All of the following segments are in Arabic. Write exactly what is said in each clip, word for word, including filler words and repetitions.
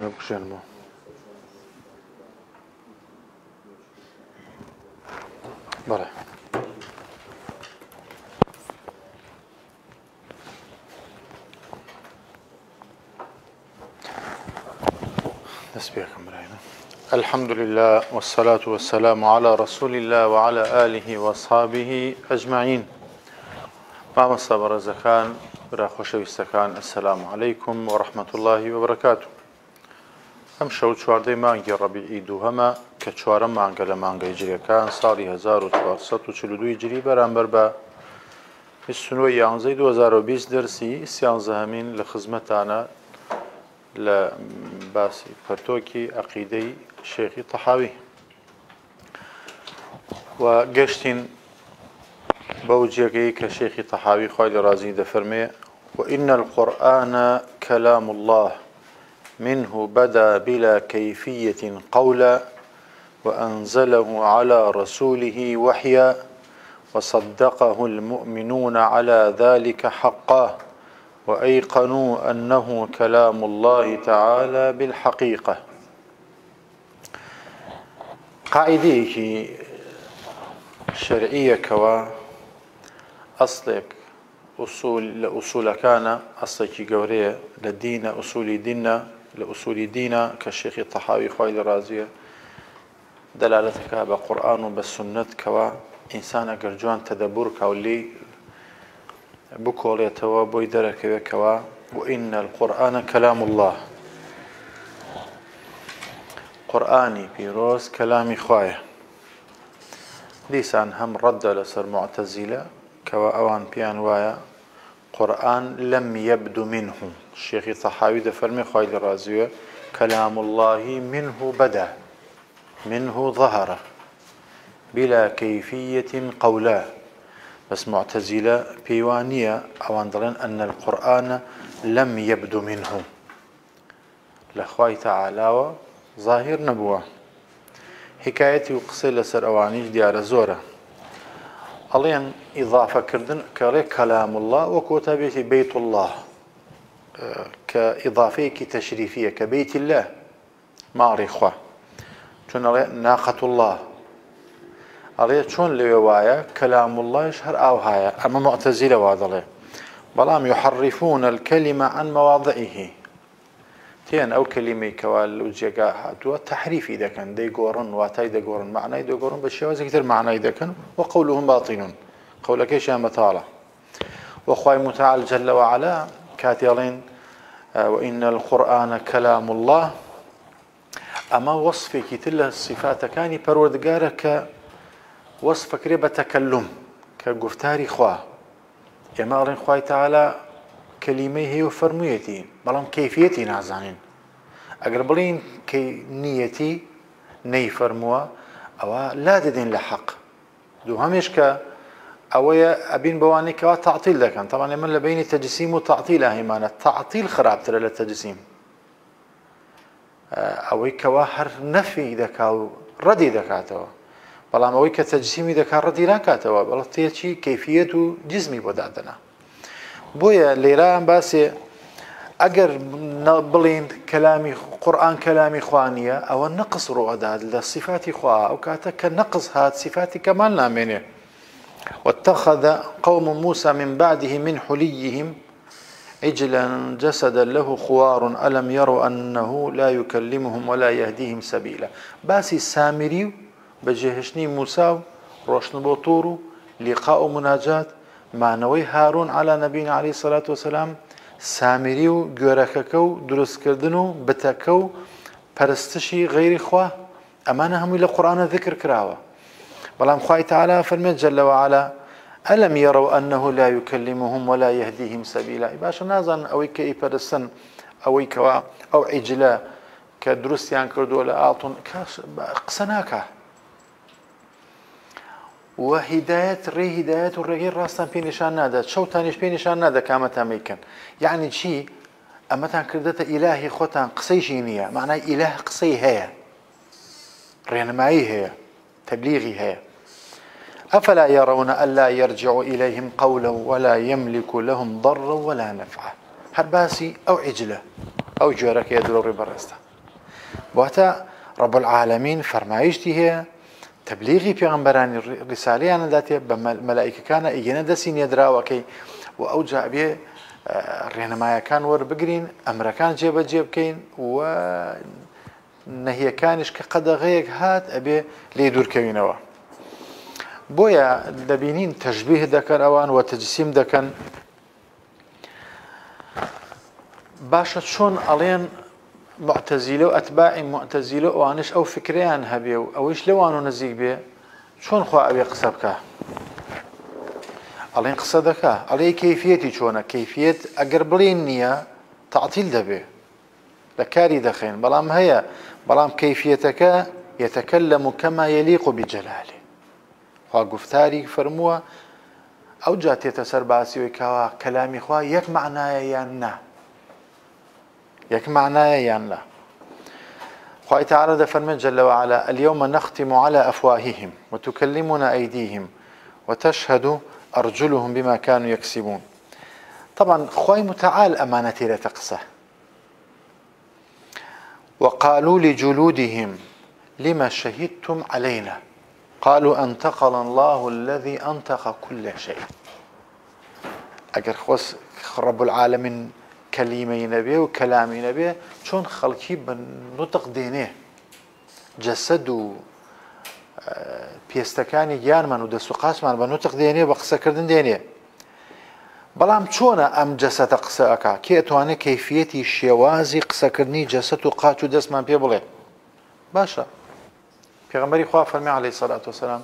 بکشێنەوە. بەڵێ دەست پێکەم برایە. الحمد لله والصلاة والسلام على رسول الله وعلى آله وأصحابه أجمعين. مامۆستا بەڕێزەکان، برا خۆشەویستەکان، السلام عليكم ورحمة الله وبركاته. ئەم شەو چواردەی مانگی ڕەبیعی دووهەمە کە چوارەم مانگە لە مانگەی هیجریەکان ساڵی هەزار و چوارسەد و چل و دوو هیجری بەرامبەر بە بیست و نۆ یانزەی دوو هەزار و بیست دەرسی سیانزەهەمین لە خزمەتانە لە باسی پەرتۆکی عەقیدەی شێخی تەحاوی و گەشتین بەو جێگەی کە شێخی تەحاوی خوای لە ڕازی دەفەرمێ وإن القرآن كلام الله منه بدا بلا كيفية قولا وأنزله على رسوله وحيا وصدقه المؤمنون على ذلك حقا وأيقنوا أنه كلام الله تعالى بالحقيقة. قاعدة شرعية كوا أصلك أصول لأصول كان أصلك جورية للدين أصول ديننا لأصول دينا كالشيخ الطحاوي خويل الرازية دلالتك بقرآن وبالسنة كوا إنسان جرجوان تدبر كولي بكوليتوا بويدرك كوا وإن القرآن كلام الله. قرآني بيروز كلامي خوايا ليسان هم رد لسر معتزلة كوا أوان بيان وايا قرآن لم يبد منه. الشيخ الطحاوي دفرمي خوايل الرازية كلام الله منه بدا منه ظهر بلا كيفية قولا. بس معتزلة بيوانية أوان دلن أن القرآن لم يبد منه لخواي تعالى ظاهر نبوة. حكايتي وقصي لسر أوانيش ديار زورة ألين إضافة كردن كالي كلام الله وكتابيتي بيت الله كإضافية تشريفية كبيت الله ماري خوا چون ناقة الله أليه چون لوايا كلام الله يشهر أو هايا أما معتزلة وادله بلام يحرفون الكلمة عن مواضعه تين أو كلمة كوال وجيقا هاتوا تحريف إذا كان دي قورن واتاي دي قورن معنى دي قورن بالشوازي كتير معنى إذا كان وقولهم باطن قولك إيش يا متعالى وخواي متعال جل وعلا كاتيالين وإن القرآن كلام الله أما وصفك تله الصفات كاني پروردگارك وصفك ربا تكلم كقفتاري خواه يما أرين خواي تعالى كلمة هي وفرميتي بلام كيفيتي نازانين أقر بلين كي نيتي ني فرموا أو لا ددين لحق دو هميش ك أويا أبين بواني كوا تعطيل لكن طبعا من لبين تجسيم وتعطيل أهيمانة تعطيل خراب ترى للتجسيم أوي كوا هر نفي إذا كاو ردي إذا كاتوا بلام أوي كتجسيم إذا كان ردي لا كاتوا بلا تيجي كيفية جسمي بدأتنا بويا ليران باسي أجر بلين كلامي قرآن كلامي خوانية أو النقص رؤداد لصفات خوا أو كاتك النقص هات صفاتي كمان نامنه واتخذ قوم موسى من بعده من حليهم عجلا جسدا له خوار ألم يروا أنه لا يكلمهم ولا يهديهم سبيلا. باسي السامري بجهشني موسى روشن بوطورو لقاء مناجات معنوي هارون على نبينا عليه الصلاة والسلام سامري و گورككو درس كردنو بتكو پرستشي غير خوا أمانة هم إلى قرآن ذكر كراوة بلام خواهي تعالى فرمت جل وعلا ألم يروا أنه لا يكلمهم ولا يهديهم سبيلا. باشا نازن أوي كي پرستن أوي كوا أو عجلا كدرستيان كردو ولا آطن قسناكا وهداية ري هداية الرجال راستان في نشان نادا شو تانيش في نشان نادا كامتا ميكن يعني شيء أما تان كردت إلهي خوتان قصي شينية معناه إله قصي هي رينمائي هي تبليغي هي أفلا يرون ألا يرجع إليهم قولا ولا يملك لهم ضرا ولا نفعا هرباسي أو عجلة أو جارك يدلو ربرستا بواتا رب العالمين فرمايشتي هي تبليغي پیغمبران رسالة أنا ذاتي بملائكة كان إيجنا دسين يدرا وكي وأوجع به رهنمايا كان ور بقرين أمريكان جيب جيب كين و نهي كانش كقدغيك هات أبي ليدور كوينوا بويا دبينين تشبيه دكان أوان وتجسيم دكان باشا شون ألين معتزيله وأتباع معتزيله وانش أو فكريان هبيو أو إيش لو أنا نزيق به شون خوا أبي قصبك ألين قصدك علي كيفيتي شونه كيفية أقربلين نية تعطيل دبي لكاري دخين بلام هي بلام كيفيتك يتكلم كما يليق بجلاله خوا قفتاري فرموا أو جات يتسر باسي وكوا كلامي خوا يك معناه يانا يك معناه يانا خوا تعالى فرمى جل وعلا اليوم نختم على أفواههم وتكلمنا أيديهم وتشهد أرجلهم بما كانوا يكسبون. طبعا خواي متعال أمانتي لا تقصى. وقالوا لجلودهم لما شهدتم علينا قالوا أنطقنا الله الذي أنطق كل شيء. أجر خوس رب العالمين كلمة نبيه وكلام نبيه شون خلقي بنطق دينه جسد بيستكاني جان من ودسو قاسمان بنطق دينه بقصة كردن دينه بلام چۆنە ئەم جەسەتە قسە ئەکا کێ ئەتوانێت کەیفیەتی شێوازی قسەکردنی جەسەت و قاچ و دەستمان پێ بڵێ باشە پێغەمبەری خوا فەرمی عەلەیهی سەلات وسەلام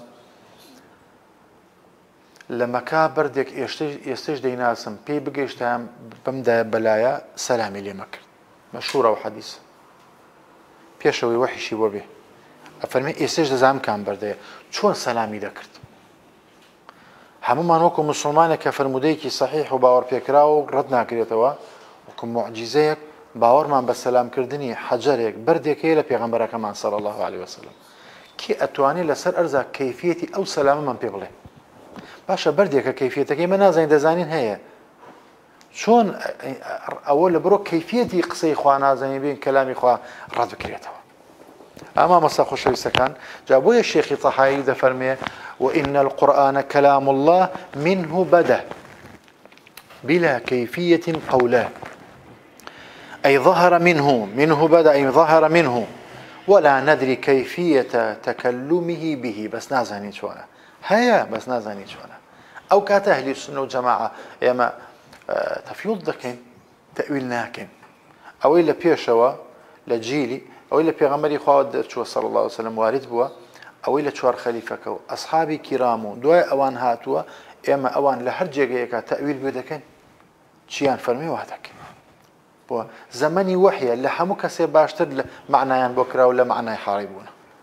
لە مەکا بەردێک ئێستش دەیناسم پێی بگەیشتیان بەمدایە بەلایە سەلامی لێ مەکرد مەشهوورە و حەدیث پێشەوەی وەحیشی بۆ بێ ئەفەرمێ ئێستش دەزانم کام بەردەیە چۆن سەلامی دەکرد هەمومان وەکو مسلمانێک کە فرموودەیەکی سەحیح و باوەڕ پێکرا و ڕەت ناکرێتەوە وەکو موعجیزەیەک باوەڕمان بە سەلامکردنی حەجەرێک بەردێکەیە لە پێغەمبەرەکەمان صلی الله علیه وسلم کێ ئەتوانێت لەسەر ئەرزا کەیفیەتی ئەو سەلامەمان پێ بڵێ باشە بەردێکە کەیفیەتەکەی مە نازانین دەزانین هەیە چۆن ئەوە لە بڕۆ کەیفیەتی قسەی خوا نازانین بین کەلامی خوا ڕەت بکرێتەوە ئەما مەسا خۆشەویستەکان جا بۆیە شێخی تەحاوی دەفەرمێ وإن القرآن كلام الله منه بدأ بلا كيفية قولا أي ظهر منه منه بدأ أي ظهر منه ولا ندري كيفية تكلمه به بس نازاني شوانا هيا بس نازاني شوانا أو كات أهل السنة والجماعة يما تفيض دكين تأويل ناكن أو إلا بيشوا لجيلي أو إلا بيغمري خواد شو صلى الله عليه وسلم وارد بوا أو إلا شوار خليفك أو أصحابي كرامو دواء أوان هاتوا إما أوان لهر جيجيكا تأويل بيدكن شيان فرمي وحدك بوا زمني وحي اللي حموك سيباشتر معنى بكرة ولا معنى يحاربون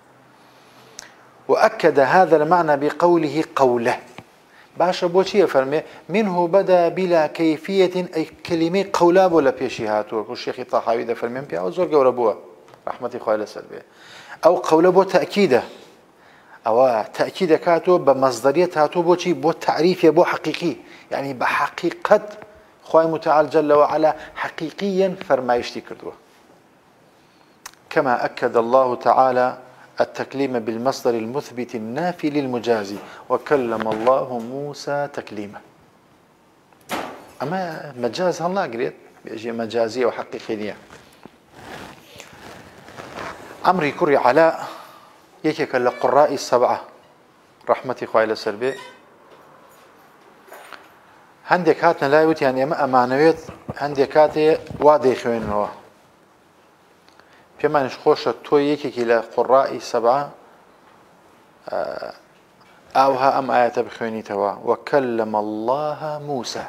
وأكد هذا المعنى بقوله قوله باشا بوشي فرمي منه بدا بلا كيفية أي كلمة قولاب ولا بيشي هاتوا الشيخ الطحاوي ده فرمي بيا وزور قورا بوا رحمتي خوالي سلبي أو قولاب تأكيده أو تأكيد كاتو بمصدرية هاتو بوشي بو تعريف بو حقيقي يعني بحقيقة خواهي متعال جل وعلا حقيقيا فرمايشتي كردوه كما أكد الله تعالى التكليم بالمصدر المثبت النافي للمجازي وكلم الله موسى تكليما أما مجاز الله قريت بيجي مجازية وحقيقية أمري كري علاء يكيك لقراء السبعة رحمتي خوالي السلبي هندێک هاتنە لای وتیان ئێمە ئەمانەوێت هەندێک کاتێ وا دەیخوێننەوە پێمانش خۆشە تۆ یەکێکی لە قوڕائی سەبعە ئاوها ئەم ئاەتە بخوێنیتەوە وەکەلەمە الله موسى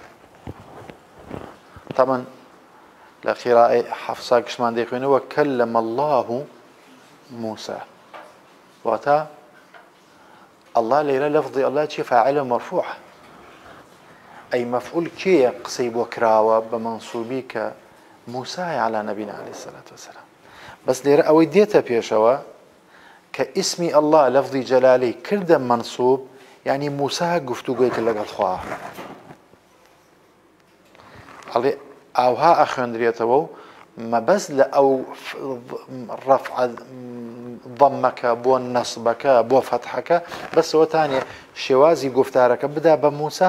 طبعا لە قیراءەی حەفسا کشمان دەیخوێنەوە وەکەلەمە الله موسى واتە الله لێرە لەفظی الله چی فاعل مرفوع أي مفعول كي قصي بوكراوة بمنصوبي كموسى على نبينا عليه الصلاة والسلام بس دير أو ديتا بيشوا كاسمي الله لفظي جلالي كردا منصوب يعني موسى قفتو قيك لك الخواه أوها أخوان دريتو مەبەست لە ئەو ڕەفع ضەمەکە بۆ نەسبەکە بۆ فەتحەکە بەسەوە تانێ شێوازی گفتارەکە بدا بە موسا،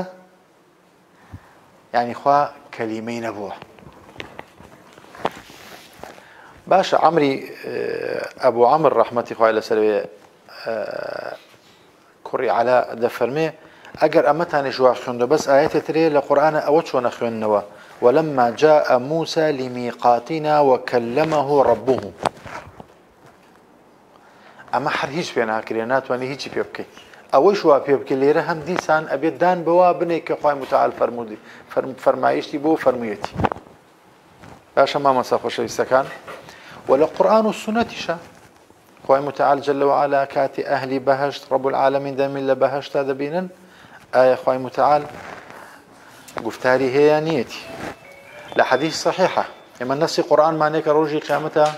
یعنی خوا کەلیمەی نەبووە. باشە عەمری ئەبوو عەمر ڕەحمەتی خوای لەسەروێ کوڕی عەلا دەفەرمێ ئەگەر ئەمەتانیش وا خوێندە بەس ئاەتێک ترێ لە قورئانە ئەوە چۆنە خوێندنەوە ولما جاء موسى لميقاتنا وكلمه ربه. ئەمە هەر هیچ پێ ناکرێ ناتوانانی هیچی پێ بکەیت. ئەوەی شوا پێ بکە لێرە هەم دیسان ئەبێت دان بەوا بنێ کە خوای متعال فەرمودی فەرمایشتی بۆ فەرموویەتی. باشە مامەستا خۆشەویستەکان و لە قورئان و سونەتیشە خوای متعال جل وعلا کاتی ئەهلی بەهەشت رب العالمین دەمین لە بەهەشتا دەبینن ئایا خوای متعال گفتاری هەیە نیەتی لە حەدیث صحیحە ئێمە نەسی قورئانمانەیە کە ڕۆژی قیامەتە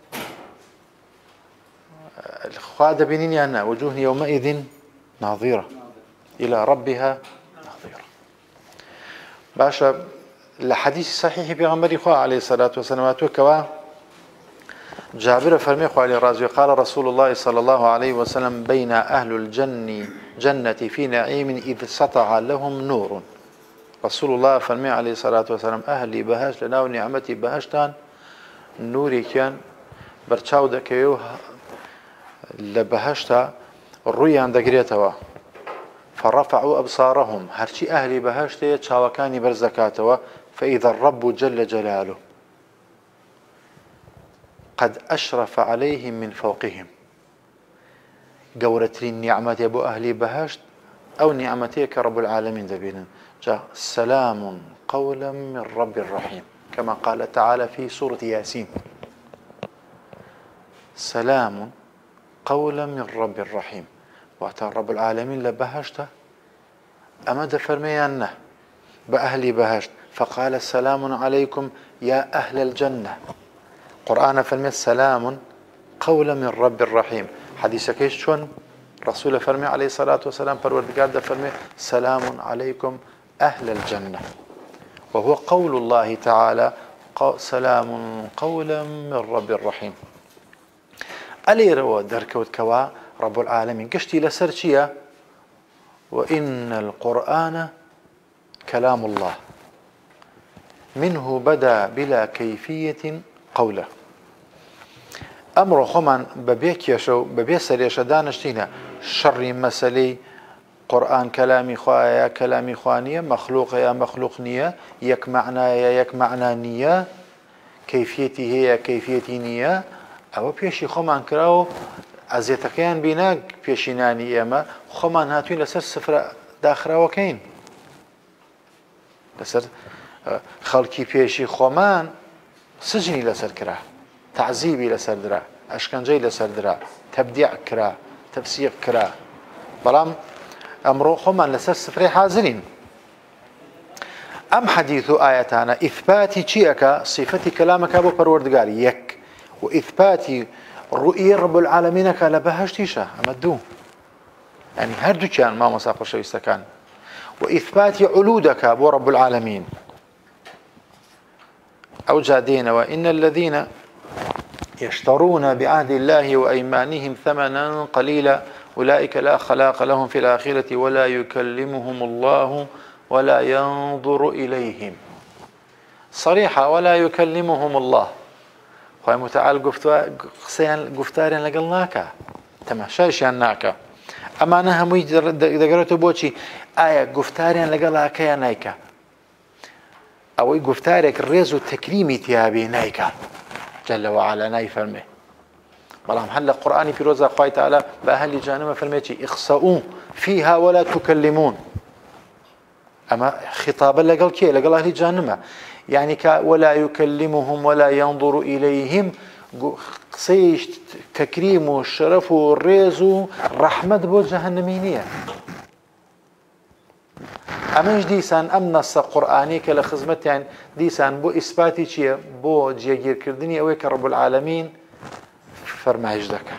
خوا دەبینین یان نا وجوه يومئذ ناظرة إلى ربها ناظرة. باشە لە حەدیث صحیحی پێغەمبەری خوا عليه الصلاة والسلام کەوا جابر فرمي خوالي رازي قال رسول الله صلى الله عليه وسلم بين أهل الجنة جنة في نعيم إذ سطع لهم نور. رسول الله فرمي عليه الصلاة والسلام أهلي بهشت لناو نعمتي بهشتان نوري كان برچاو دكيو لبهشتا الرؤيا دقريتوا فرفعوا أبصارهم هرشي أهلي بهشتي تشاوكاني برزكاتوا فإذا الرب جل جلاله قد أشرف عليهم من فوقهم. قورتري النعمة يا أبو أهلي بهشت أو نعمتك رب العالمين دبينا جاء سلام قولا من رب الرحيم كما قال تعالى في سورة ياسين سلام قولا من رب الرحيم. وأتى رب العالمين لبهشته أمد فرميانه بأهلي بهشت فقال السلام عليكم يا أهل الجنة. قرآن فرمي سلام قولا من رب الرحيم. حديث كيش شون رسول فرمي عليه الصلاة والسلام پروردگار ده فرمي سلام عليكم أهل الجنة وهو قول الله تعالى سلام قولا من رب الرحيم. ألي رو دركوت كوا رب العالمين قشتي لسرشية وإن القرآن كلام الله منه بدا بلا كيفية قوله. أمر خمان ببيك يشو ببيسر يشدانشتينا شر مسلي قرآن كلامي خوايا كلامي خوانية مخلوق يا مخلوق نية يك معنى يا يك معنى نية كيفيتي هي كيفيتي نية أو بيشي خمان كراو أزيتكيان بيناك بيشيناني إما خمان هاتوين لسر سفر داخرا وكين لسر خلقي بيشي خمان سجني لسر كرا تعذيبي لسر درا أشكنجي لسر درا تبديع كرا تفسيق كرا بلام أمرو خمان لسر سفري حاضرين. أم حديث آياتنا إثباتي تشيك صفتي كلامك أبو پروردگار يك وإثباتي رؤية رب العالمين كلا بهشتيشا أمدو يعني هردو كان ما مساق شويستا كان وإثباتي علودك أبو رب العالمين أو جادين وإن الذين يشترون بعهد الله وأيمانهم ثمنا قليلا أولئك لا خلاق لهم في الآخرة ولا يكلمهم الله ولا ينظر إليهم. صريحة ولا يكلمهم الله خوي متعال قفتارين لقلناك تماشايشان ناكا أما أنا همي دقرتو بوشي آية قفتارين لقلاك يا نايكا أو قفتارك الريز التكريمي تيابي نايكا جل وعلا ناي فرمي بلام هلا قرآني في روزا خوي تعالى بأهل جهنم فرميتي اخسؤوا فيها ولا تكلمون. أما خطابا لقل كي لقل أهل جهنم يعني ولا يكلمهم ولا ينظر إليهم قصيش تكريم والشرف والريز رحمة بو جهنمينية. أماش ديسان أم نص قرآني كلا خزمت يعني ديسان بو إثباتي شيء بو جيجير كردني أويك رب العالمين فرمايش ذكر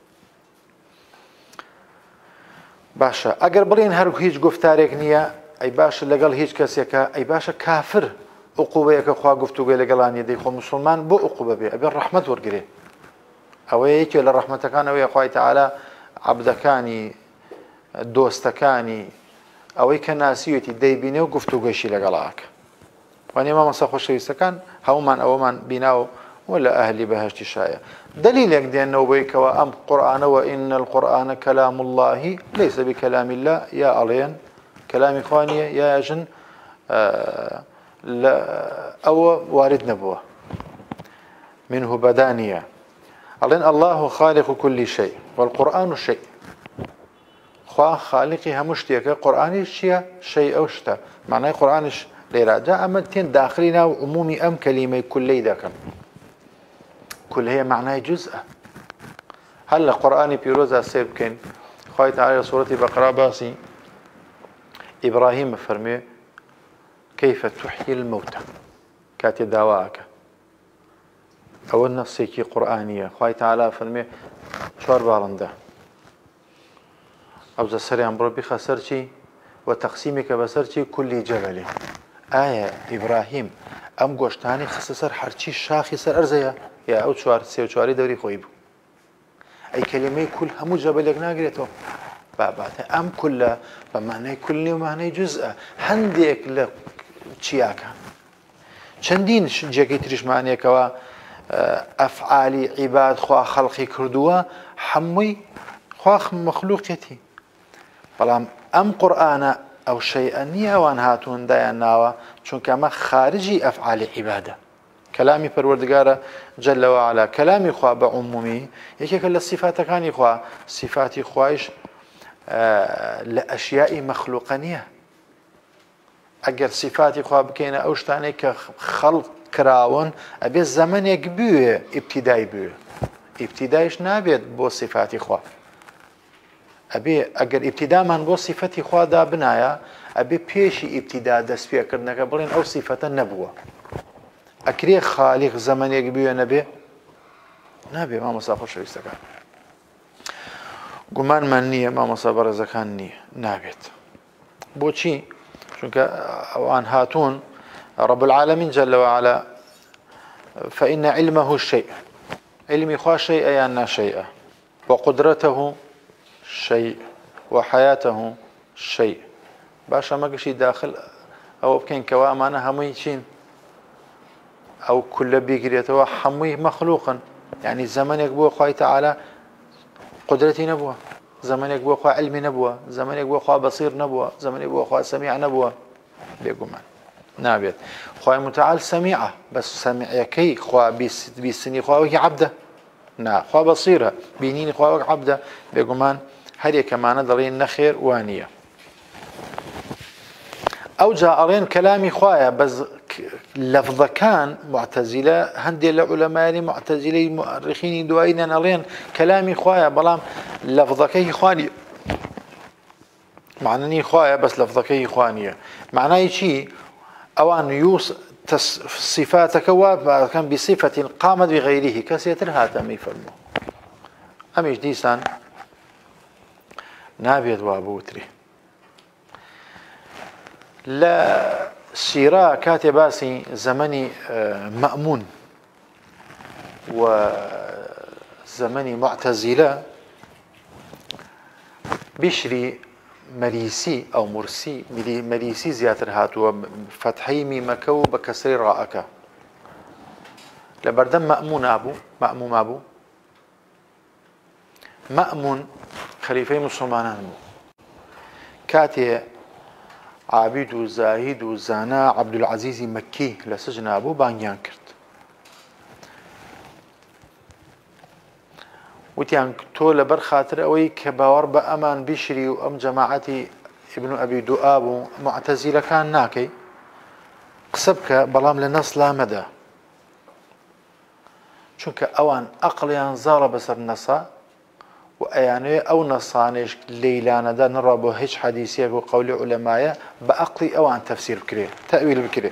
باشا أقر بلين هرق هيج قفتاريك نية أي باشا لقل هيج كسيكا أي باشا كافر عقوبەیەکە خوا گفتوگوێ لەگەڵانی دەی خۆ مسلمان بۆ عقوبە بێ ئەبێ ڕەحمەت وەرگێ ئەوەیە یەکێ لە ڕەحمەتەکانەوەی خوای تەعالا عەبدەکانی دۆستەکانی ئەوەی کە ناسیوێتی دەیبینێ و گفتوگۆشی لەگەڵاکە وانێ مامۆستا خۆشەویستەکان هەمومان ئەوەمان بیناوە ولا ئەهلی بەهەشتی شایە دلیلێک دێنەوە بۆی کەوە ئەم قورئانەوە ئین القورئان کەلام الله ليس بكلام الله یا ئەڵێن کەلامی خوا نییە یا ئەژن ئەوە وارد نەبووە منه بەدانیە ئەڵێن الله خالق كل شيء والقرآن شيء خوا خالقی هەموو شتێکە قورئانیش چییە شەی ئەو شتە معنای قورئانیش لێرە جا ئەمە تێن داخلی ناو عمومی ئەم کەلیمەی کولەی دەکەن كل هي معناه جزء هل قرآن بيروزا سير بكين خوي تعالى سورة بقرة باسي إبراهيم فرمي كيف تحيي الموتى كاتي دواك أو النصيكي قرآنية خوي تعالى فرمي شوار بالنده أو زسري أمبرو بخسرتي وتقسيمك بسرتي كل جبل آية إبراهيم أم قوشتاني خسسر حرشي شاخي سر أرزيا يا أو شوار سيو شواري دوري خويب أي كلمة كل همو جبل يقناقريتو بابات أم كل بمعنى كل ومعنى جزء هنديك لك تشياكا چندين جاكي تريش معنى كوا أفعالي عباد خوا خلقي كردوا حمي خوا مخلوقيتي بلام أم قرآن أو شيئا نيوان هاتون دايا ناوا چونك أما خارجي أفعال عبادة كلامي پروردگار جل وعلا كلامي خوا بعمومي يكيك للصفات كاني خوا صفاتي خوايش آه لأشياء مخلوقانية أجر صفاتي خوا بكينا أوشتاني كخلق كراون أبي الزمن يقبوه ابتدائي بوه ابتدائيش نابيت بو صفاتي خوا أبي أجر ابتداء من بو صفتي خوا دا بنايا أبي بيشي ابتداء دس فيها كرنك بلين أو صفة النبوة أكري خالق زمن يقبيه نبي نبي ما مصافر شو يستكان قمان من نية ما مصابر زكان نية نابت بوشي شونك أوان هاتون رب العالمين جل وعلا فإن علمه الشيء علمي خوا شيء أيانا شيء وقدرته شيء وحياته شيء باشا ما قشي داخل أو بكين كوامانا همي شين أو كل بيقريته حمي مخلوقا يعني زمن يقبو خواه تعالى قدرتي نبوة زمن يقبو خواه علمي نبوة زمن يقبو خواه بصير نبوة زمن يقبو خواه سميع نبوة بيقومان نابيت خواه متعال سميعة بس سميع يكي خواه بيسني خواه وكي عبده نا خواه بصيرة بينيني خواه وكي عبده بيقومان هذه كمان ضلين نخير وانية أو جاء أرين كلامي خواه بس لفظ كان معتزلة هندي العلماء معتزلي مؤرخين دوائين أرين كلامي خواه بلام لفظك خواني معناني خواه بس لفظك خوانية معناه شيء أوان يوص صفاتك كان بصفة قامت بغيره كسيتر هاتم يفرمو أميش ديسان نابيد وابوتري لا سيرا كاتباسي زمني مأمون وزمني معتزلة بشري مريسي أو مرسي مريسي زياتر هاتوا فتحي ميمكو بكسر راءك لبردم مأمون أبو مأموم أبو مأمون خليفة مسلمان كاتي عابد و زاهد و زانا عبد العزيز مكي لسجن أبو بانيان كرت وتيان تو لبر خاطر أوي كباور بأمان بشري وأم جماعتي ابن أبي دؤاب معتزلة كان ناكي قسبك بلام لنص لا مدى چونك أوان أقليان زال بسر نصا وأيانوي أو نصانيش ليلانا دا نرابو هيج حديثيك وقول علماء بأقلي أو عن تفسير بكري تأويل بكري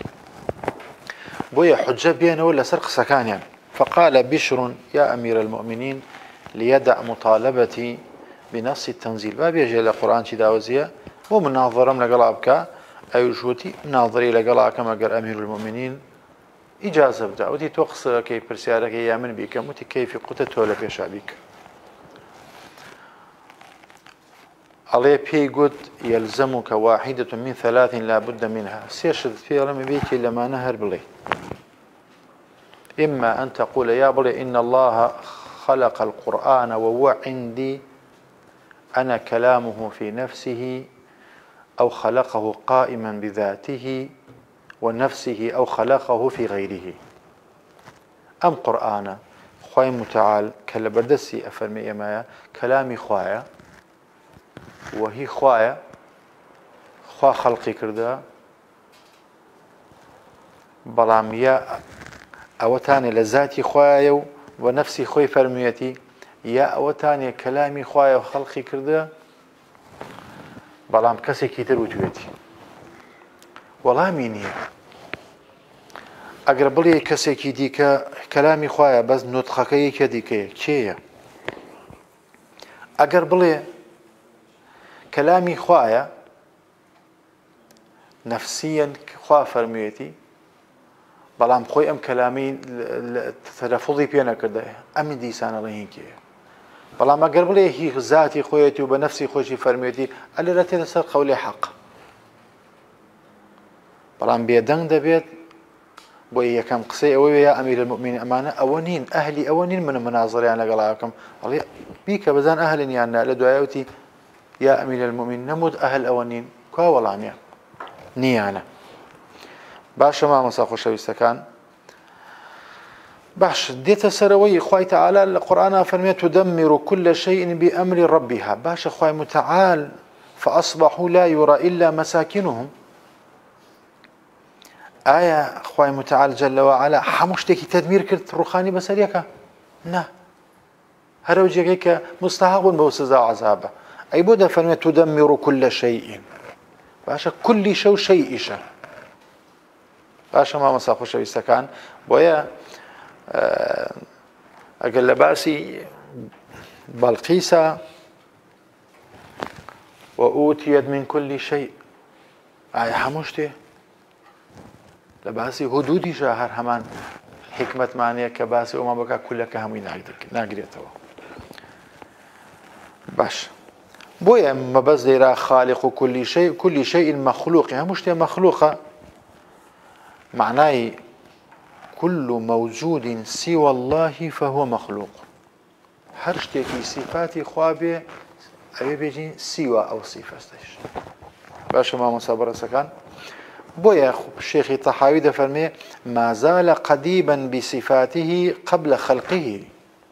بويا حجة بينا ولا سرق سكان يعني فقال بشر يا أمير المؤمنين ليدع مطالبتي بنص التنزيل باب يجي القرآن تداوزية ومناظرة من قلابك ئەوژوتی ناظری لەگەڵاکەم ئەگەر ئەمیر المؤمنین ئیجازە بدە وتی تۆ قسەکەی پرسیارەکەی یا من بیکەم وتی کەیفی قوتە تۆ لە پێشا بیکە ئەڵێ پێی گوت يلزمك واحدة من ثلاث لا بد منها سيشد في رمي بيتي لما نهر بلي إما أن تقول يا بلي إن الله خلق القرآن وهو عندي أنا كلامه في نفسه أو خلقه قائما بذاته ونفسه أو خلقه في غيره أم قرآن خوي متعال كلا بردسي أفرمي إمايا كلامي خوايا وهي خوايا خوا خلقي كردا بلام يا أوتاني لذاتي خوايا ونفسي خوي فرميتي يا أوتاني كلامي خوايا وخلقي كردا بلام كسي كيتر وجوتي والله مينية ئەگەر بڵێ کەسێکی دیکە کەلامی خوایە بەس نوتخەکەیەکە دیکەیە کێیە ئەگەر بڵێ کەلامی خوایە نەفسیەن خوا فەرموویەتی بەڵام خۆی ئەم کەلامی تەلەفوزی پێ نەکردە ئەمی دیسانەڵێ هین کێیە بەڵام ئەگەر بڵێ هی ذاتی خۆیەتی و بە نەفسی خۆشی فەرموویەتی ئەلێرە تێدە سەر قەولێ حەق بەڵام بێدەنگ دەبێت بۆ یەکەم قسەی ئەوەیە یا ئەمیر المؤمنین ئەمانە ئەوە نین ئەهلی ئەوە نین من منازەڕیان لەگەڵاکەم ئەڵێ بیکە بەزان ئەهلن یاننا لە دوایەوتی یا ئەمیر المؤمنین نەموت ئەهل ئەوە نین کوا وەڵامیە نییانە باشە مامۆستا خۆشەویستەکان باش دێتە سەرەوەی خوای تەعالا لە قورئانە فەرمێت تدمر كل شيء بأمر ربها باشە خوای متعال فأصبحوا لا يرى إلا مساكنهم آية خوای متعال جل وعلا هەموو شتێکی تدمیر کرد ڕوخانی بەسەریەکە نا هەرەو جێگەی کە مستحقون بەو سزا و عەزابە ئەی بۆ دەفەرمێت تدمر كل شيء باشە كل شەو شەیئیشە باشە مامۆستا خۆشەویستەکان بۆیە ئەگەر لە باسی بەڵقیسە وأوتيت من كل شيء ئایا هەموو شتێ لە باسی هودودیشە هەر هەمان حکمتمانەیە کە باسی ئەومان بکە کولەکە هەمووی ناگرێتەوە باش بۆیە مەبەست لێرە خالق و كل شيء كل شيء مخلوق هەموو شتێ مەخلوقە معنای كل موجود سوى الله فهو مخلوق هەر شتێکی صفاتی خوا بێ ئەوێ بێژین سیوە ئەو صفەتەش باشە مامۆستا بەڕێزەکان بويا الشيخ الطحاوي دفرمي ما زال قديما بصفاته قبل خلقه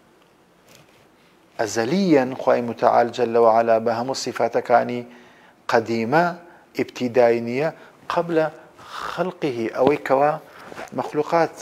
أزليا خواهي متعال جل وعلا بهم الصفات كاني قديمة ابتدائية قبل خلقه أو كوا مخلوقات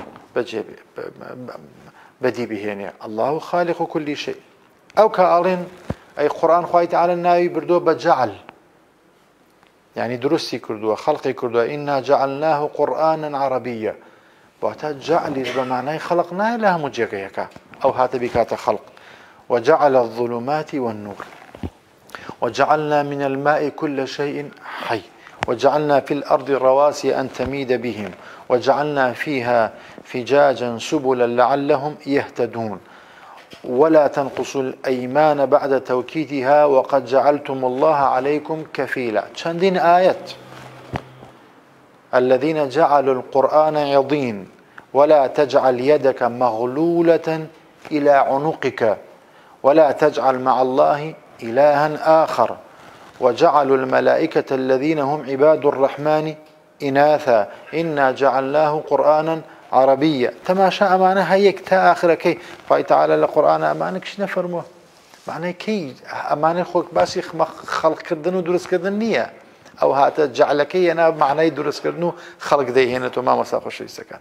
بدي بهن الله خالق كل شيء أو كأرن أي قرآن خواهي تعالى الناوي بردو بجعل يعني درستي كردوة خلقي كردوة إنا جعلناه قرآنا عربيا وأتا جعل بمعنى خلقناه لها مجيكيكا أو هات بكات خلق وجعل الظلمات والنور وجعلنا من الماء كل شيء حي وجعلنا في الأرض رواسي أن تميد بهم وجعلنا فيها فجاجا سبلا لعلهم يهتدون ولا تنقصوا الأيمان بعد توكيدها وقد جعلتم الله عليكم كفيلا شندين آيات الذين جعلوا القرآن عضين ولا تجعل يدك مغلولة إلى عنقك ولا تجعل مع الله إلها آخر وجعلوا الملائكة الذين هم عباد الرحمن إناثا إنا جعلناه قرآنا عربية تماشى أمانة هيك تا آخر كي فاي تعالى القرآن أمانة كش نفرموه معناه كي أمانة خوك باسي خلق كردن ودرس كردن نية أو هاتا جعلكي أنا معناه درس كردنو خلق دي هنا تو ما مساق الشيء سكان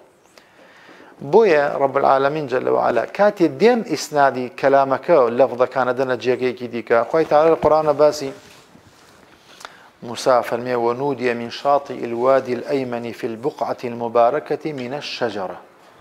بويا رب العالمين جل وعلا كاتي دين إسنادي كلامك لفظة كان دنا جيكي كديكا فاي تعالى القرآن باسي موسى فرمي ونودي من شاطئ الوادي الأيمن في البقعة المباركة من الشجرة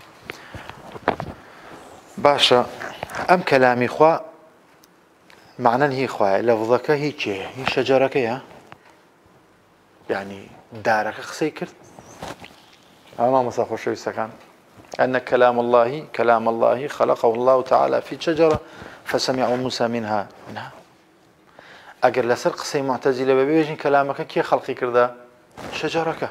باشا أم كلامي خوا معنى هي خوا لفظك هي كي هي شجرك يا يعني دارك قسەی کرد ئەمە مەسا خۆشەویستەکان أن كلام الله كلام الله خلقه الله تعالى في شجرة فسمع موسى منها منها أجر لسر قصي معتزلة ببيجين كلامك كي خلقي كردا شجرك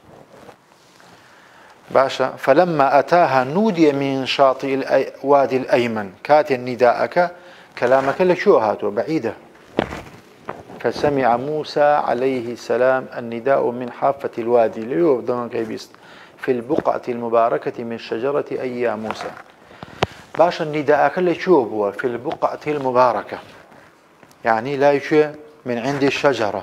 باشا فلما أتاها نودي من شاطئ الوادي الأيمن كات النداءك كلامك لشو هاتو بعيدة فسمع موسى عليه السلام النداء من حافة الوادي ليو دون كيبيست في البقعة المباركة من شجرة أي يا موسى باشا النداء كل شوب في البقعة المباركة يعني لا يشوى من عند الشجرة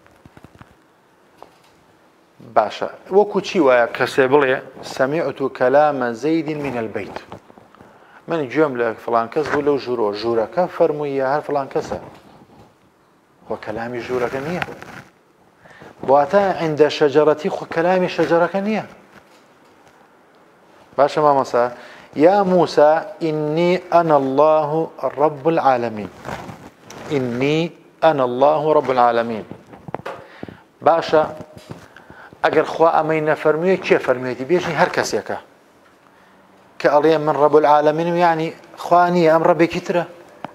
باشا وكوتشي وكسبلي سمعت كلام زيد من البيت من جملة فلان كس ولا جورو جورا كفرموا يا فلان كسا وكلامي جورا كنية واتا عند شجرتي كلامي شجرة كنية باشا ما مسا يا موسى إني أنا الله رب العالمين إني أنا الله رب العالمين باشا أجر خوا أمين فرميه كيف فرميه دي بيجي هركس يكا كأليم من رب العالمين يعني خواني أم ربي كترة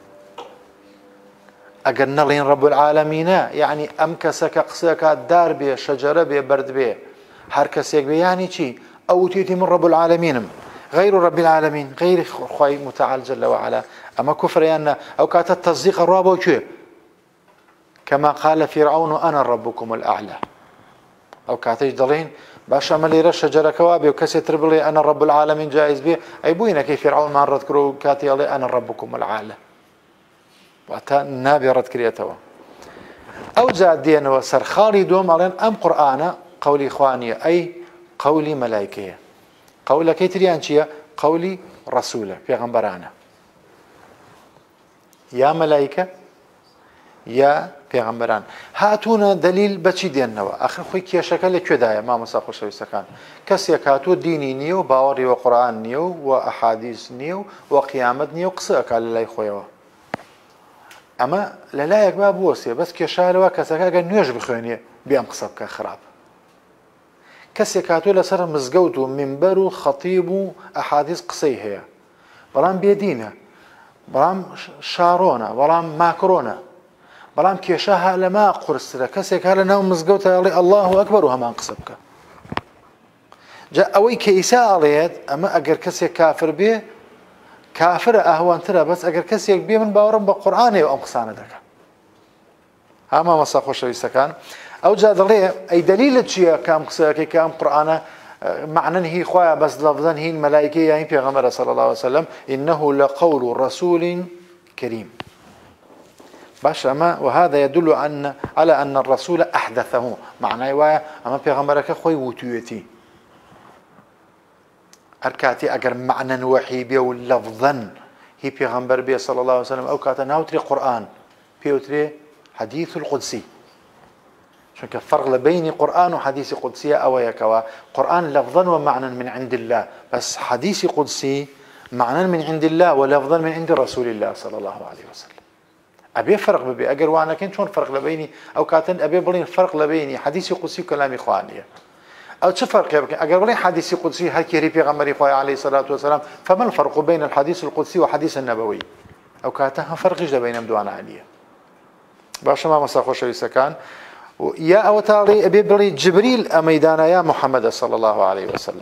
أجر نلين رب العالمين يعني أم كسك قسك دار بيه شجرة بيه برد بيه هركس يك بيه يعني شي أو تيتي من رب العالمين غير رب العالمين غير خوي متعال جل وعلا أما كفر يعني أو كانت التصديق الرابع وشو كما قال فرعون أنا ربكم الأعلى أو كاتيج دلين باش عملي رش شجرة كوابي وكسي تربلي أنا رب العالمين جائز به أي بوينا كيف فرعون ما رد كرو كاتي علي أنا ربكم الأعلى وأتا نابي رد كريتوا أو زاد دين وسر خالي دوم علين أم قرآن قولي إخواني أي قولي ملائكية قولة كيتريان شيا قولي رسولة في غنبرانا يا ملائكة يا پیغمبران هاتونا دلیل بچی دێنەوە آخر خۆی کێشەکە لەکوێدایە مامۆستا خۆشەویستەکان کەسێک هاتووە دینی نییە و باوەڕی وە قورئان نییە و ئەحادیث نییە و وە قیامەت نییە و قسە ئەکات لە لای خۆیەوە ئەمە لەلایەک با بوەسێ بەس کێشارەوە کەسەکە ئەگەر نوێژ بخوێنێ بێ ئەم قسە بکە خراپ کەسێک هاتووە لەسەر مزگەوت و منبەر و خەتیب و ئەحادیث قسەی هەیە بەڵام بێدینە بەڵام شارۆنە بەڵام ماکرۆنە بەڵام کێشە ها لەما قورسرە کەسێک ها لە ناو مزگەوتە ئەڵێ ئەڵڵاهو ئەکبەر و هەمان قسە بکە جا ئەوەی کە ئیسا ئەڵێت ئەمە ئەگەر کەسێک کافر بێ کافرە ئاهوانترە بەس ئەگەر کەسێک بێ من باوەڕم بە قورئانێ ئەم قسانە دەکەم ها مامۆستا خۆشەویستەکان ئەو جا دەڵێ ئەی دەلیلت چییە کام قسەکەی کە ئەم قورئانە معنن هي خويا بس لفظا هي الملائكة يعني في غمرة صلى الله عليه وسلم إنه لقول رسول كريم باش أما وهذا يدل أن على أن الرسول أحدثه معناه ويا أما في غمرة خوي وتيتي أركاتي أجر معنى وحي بيو لفظا هي في غمبر بي صلى الله عليه وسلم أو كاتنا وتري قرآن بيوتري حديث القدسي شنك الفرق بين قرآن وحديث قدسي أو يكوا قرآن لفظا ومعنى من عند الله بس حديث قدسي معنى من عند الله ولفظا من عند رسول الله صلى الله عليه وسلم أبي فرق ببي أجر وأنا كنت شون فرق لبيني أو كاتن أبي بلين فرق لبيني حديث قدسي وكلام إخوانية أو شو فرق يبقى أجر بلين حديث قدسي هكيري في غمر إخواني عليه الصلاة والسلام فما الفرق بين الحديث القدسي وحديث النبوي أو كاتها فرق جدا بين مدوان عليه باش ما مساخوش يسكان يا أو تالي أبي بلي جبريل أميدانا يا محمد صلى الله عليه وسلم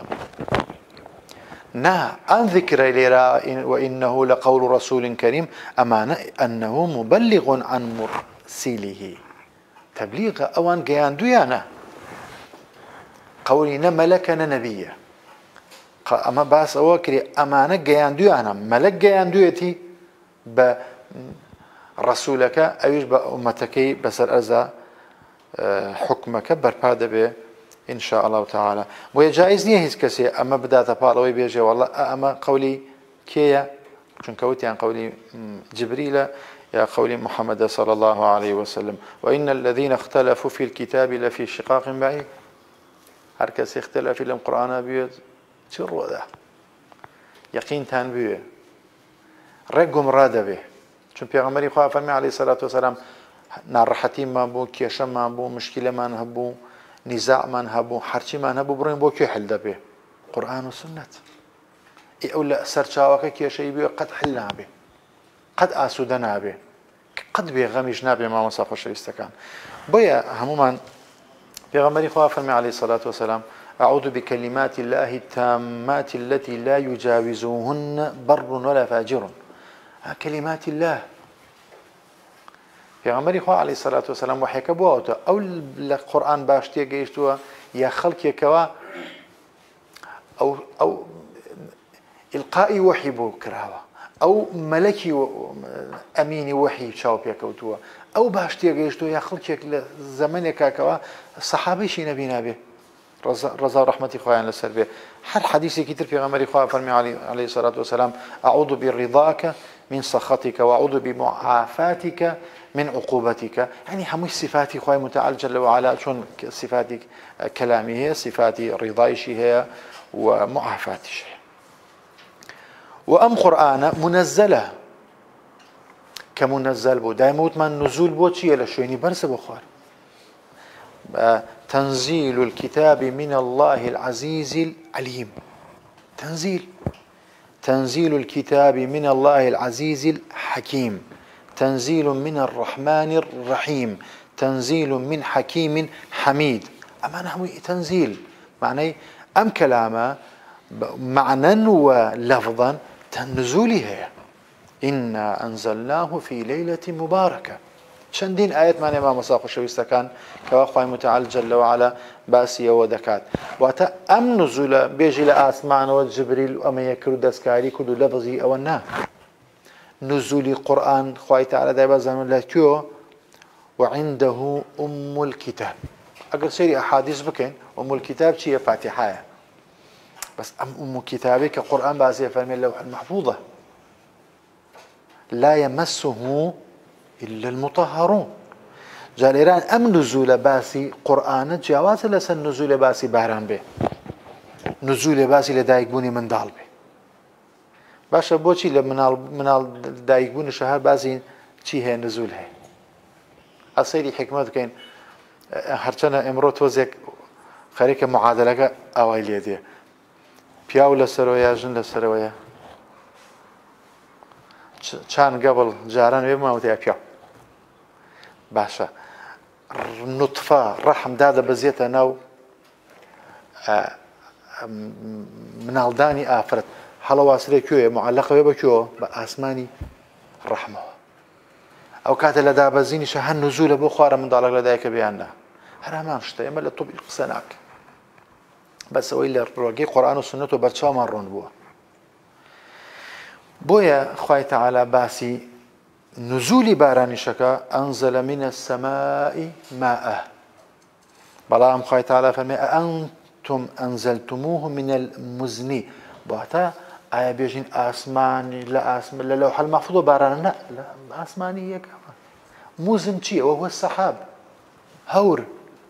نا عن ذكر ليرا وإنه لقول رسول كريم أمانة أنه مبلغ عن مرسله تبليغ أوان قيان ديانا قولنا ملكنا نبيا أما باس أوكري أمانة قيان ديانا ملك قيان ديتي برسولك أيش بأمتك بسر أزا حكمك برپاد به إن شاء الله تعالى ويجائز نيه هيز كسي أما بدأت بالوي بيجي والله أما قولي كيا شن كوتي عن قولي جبريل يا قولي محمد صلى الله عليه وسلم وإن الذين اختلفوا في الكتاب لفي شقاق بعيد هركس اختلف في القرآن بيد شر ذا يقين تان بيه رقم راد به شن بيغمري خواه فرمي عليه الصلاة والسلام ناڕەحەتی ما بوو کێشەمان بوو مشکلەمان هەبوو نیزاعمان هەبوو هەرچیمان هەبوو بڕۆین بۆ کوێ حل دەبێ قورئان و سنت ئەو لە سەرچاوەکە کێشەی بێ قەت حل نابێ قەت ئاسوودە نابێ قەت بێغەمیش نابێ مامۆستا خۆشەویستەکان بۆیە هەمومان پێغەمبەری خوا فەرمی عەلەیهی سەڵات وسەلام أعوذ بكلمات الله التامات التي لا يجاوزهن بر ولا فاجر كلمات الله پێغەمبەری خوا عەلەیهی سەڵات وسەلام وحیەکە بۆەوە ئەو لە قورئان باشتیە گەیشتووە یا خەڵکێکەوە ئەو ئەو ئیلقائی وحی بۆ کراوە ئەو مەلەکی ئەمینی وحی چاو پێکەوتووە ئەو باشتیە گەیشتووە یا خەڵکێک لە زەمانێکاکەوە سەحابەیشی نەبی نابێ ڕەزا و ڕەحمەتی خۆیان لەسەر بێ هەر حەدیثێکی تر پێغەمبەری خوا فەرمی عەلەیهی سەڵات وسەلام أعوذ برضاك من سخطك وأعوذ بمعافاتك من عقوبتك يعني هەمووی صفاتی خوای متعال جل وعلا چۆن صفاتی کەلامی هەیە صفاتی ڕیضایشی هەیە و معافاتیش هەیە و ئەم قورئانە منەزەلە کە منەزەل بوو دایما وتمان نزول بۆ چییە لە شوێنی بەرزە بۆ خوار تنزيل الكتاب من الله العزيز العليم تنزيل تنزيل الكتاب من الله العزيز الحكيم تنزيل من الرحمن الرحيم تنزيل من حكيم حميد أما نحو تنزيل معنى أم كلامه معنى ولفظا تنزولها إنا أنزلناه في ليلة مباركة چەندین ئاەتمان مامۆستا خۆشەویستەکان کەوا خوای متعال جل وعلا باسیەوە دەکات واتە ئەم نزولە بێژی لە ئاسمانەوە جبریل ئەمەیە کرد و دەستکاری کرد و لەفزی ئەوە نا نزولی قورئان خوای تعالی دای بەزانون لە کوێوە وعنده أم الكتاب ئەگەر سەیری ئەحادیث بکەین أم الكتاب چییە فاتحایە بەس ئەم أم کتابی کە قورئان باسیە فەرمێ لەوح المحفوظە لا يمسه إلا المطهرون جا لێران ئەم نزولە باسی قورئانە جیاوازە لەسەر نزولە باسی باران بێ نزولە باسی لە دایکبوونی منداڵ بێ باشە بۆچی لە مناڵ دایکبوونیشە هەر باسی چی هەیە نزول هەیە ئەسەیری حکمت بکەین هەرچەنە ئێمڕۆ تۆزێک خەریکە معادلەکە ئاوای لێ دێ پیاو لەسەرەوەیە ژن لەسەرەوەیە چان گەبڵ جاران وێ ماوتەیە پیاو باشە نوتفە ڕەحم دادەبەزێتە ناو مناڵدانی ئافرەت هەڵەواسرێ کوێیە معەلەقەوێ بە کوێوە بە ئاسمانی ڕەحمەوە ئەو کاتە لە دابەزینیشە هەر نزولە بۆ خوارە منداڵێک لە دایکە بێیاننا هەر هەمان شتە ئێمە لە تۆبیل قسە ناکەین بەس ئەوەی لە ڕۆگەی قورئان و سنەت و بەرچاومان ڕوون بووە بۆیە خوای تعالی باسی نزولی بارانیشەکە ئەنزەل من السماء ماء بەڵام خوای تعالی فەرمێ ئەئەنتم ئەنزەلتموه من المزن بواتە ئایا بێژین ئاسمانی لە ئاسمان لە لەوح المەحفوظ بارانە نە لە ئاسمانی یەکەمە موزن چییە ئەوە هو سەحاب هەور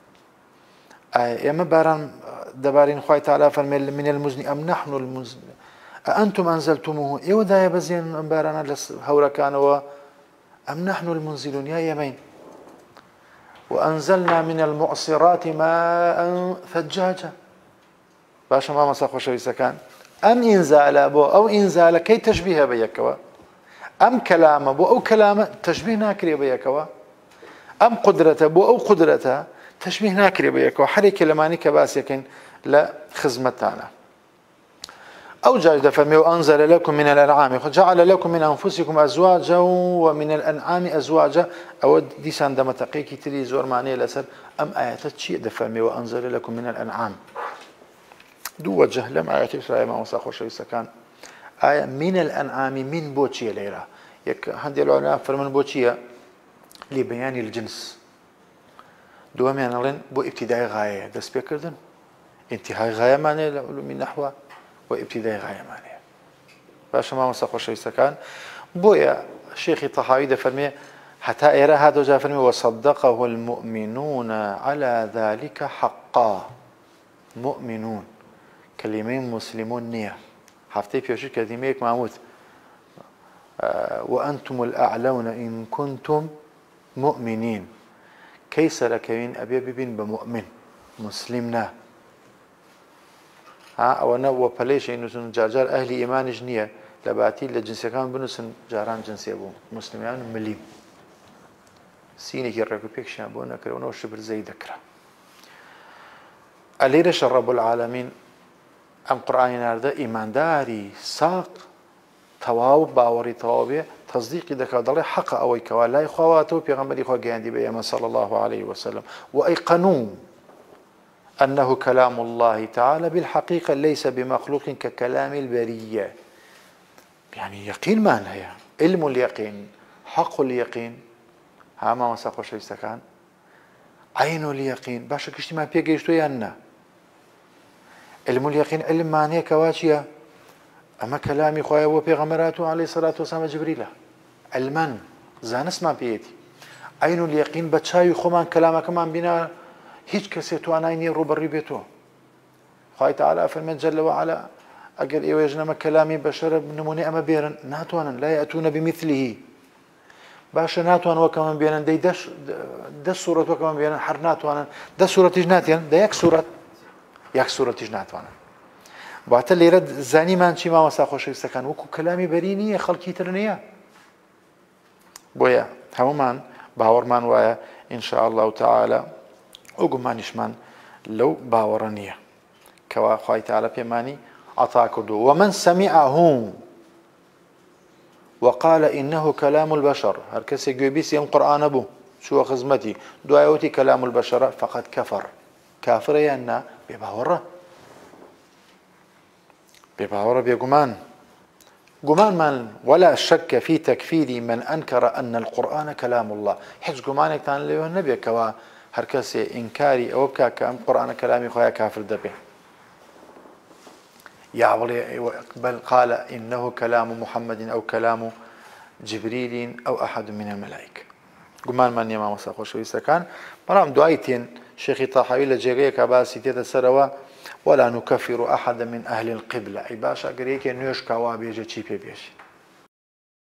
ئێمە باران دەبارین خوای تعالی فەرمێ من المزن ئەم نەحن المزن أأنتم أنزلتموه إيوه دايا بزين أمبارنا لس هورا كانوا أم نحن المنزلون يا يمين وأنزلنا من المعصرات ماء ثجاجا باشا ما مسا خوشويسا كان أم إنزال أبو أو إنزال كي تشبيه بيكوا أم كلام أبو أو كلام تشبيه ناكري بيكوا أم قدرة أبو أو قدرة تشبيه ناكري بيكوا حريك لماني كباس يكن لا خزمتانا أو جاء فمي وأنزل لكم من الأنعام جعل لكم من أنفسكم أزواجا ومن الأنعام أزواجا أو ديس عندما تقيكي تري زور معنيه الأسر أم آيات شيء دفمي وأنزل لكم من الأنعام دو وجه لم آيات إسرائيل ما وساخو شوي سكان آية من الأنعام من بوتشية ليرا يك هندي العلماء فرمن بوتشية لبيان الجنس دوام يعني لين بو ابتداء غاية دس بيكردن انتهاء غاية معناه من نحو وابتداء غاية معناه باش ما مسخو شيء سكان بويا الشيخ الطحاوي دفرمي حتى إيرا هذا جاء فرمي وصدقه المؤمنون على ذلك حقا مؤمنون كلمين مسلمون نية حفتي بيوشي كلميك معمود وأنتم الأعلون إن كنتم مؤمنين كيس لكين أبي ببين بمؤمن مسلم نا ها ئەوە نەوە پەلەیشی نووسن جارجار ئەهلی ئیمانیش نییە لە باتی لە جنسەکان بنووسن جاران جنسێ بوو مسلمیان ملیم سینێکی ڕێک و پێکشیان بۆ نەکردەوەنەوە شبرزەی دەکرا. ئەلێرەشە ڕەب العالەمین ئەم قورئانی ناردە ئیمانداری ساق تەواو باوەڕی تەواو بێ تەصدیقی دەکات دەڵێ حەقە ئەوەی کەوا لای خواواتەوە پێغەمبەری خوا گەیاندی بە ئێمە صلی الله عليه وسلم وأيقنوا أنه كلام الله تعالى بالحقيقة ليس بمخلوق ككلام البرية. يعني يقين ما هي علم اليقين حق اليقين ها ما مساق وشويستكان عين اليقين باشا كشتي ما بيجيشتو يانا علم اليقين علم معناه كواتشيا أما كلامي خويا وبيغمراته عليه الصلاة والسلام جبريل علما زانس ما بيتي عين اليقين بتشاي خمان كلامك كمان بنا هيج كسيتو أنا إني روبري بيتو خوي تعالى فرمان جل وعلا أجل إيوجنا كلامي بشر نموني أما بيرن ناتوانا لا يأتون بمثله باشا ناتوان وكمان بينن دي دش دش سورة وكمان بينن حر ناتوانا دش سورة تجناتين ده يك سورة يك سورة تجناتوانا بعد اللي رد زاني ما نشي ما مسا خوش يستكان وكو كلامي بريني خلقي ترنيا بويا همان باورمان ويا إن شاء الله تعالى وقمانيشمان لو باورنيا كوا خوي تعالى بيماني عطاكدو ومن سمعه وقال إنه كلام البشر هركسي جوبيس يم قرآن أبو شو خزمتي دعوتي كلام البشر فقد كفر كافر يانا بباورة بباورة بيقمان قمان من ولا شك في تكفير من أنكر أن القرآن كلام الله حج قمانك تان ليه النبي كوا هركسي إنكاري أو كام قرآن كلامي خويا كافر دبي يعولي بل قال إنه كلام محمد أو كلام جبريل أو أحد من الملائكة قمان من يما مساق وشويسة كان مرام دعايتين شيخي طاحوي لجيغي كباسي تيتا سروا ولا نكفر أحد من أهل القبلة أي باشا قريكي نيوش كوابيجي چي بيجي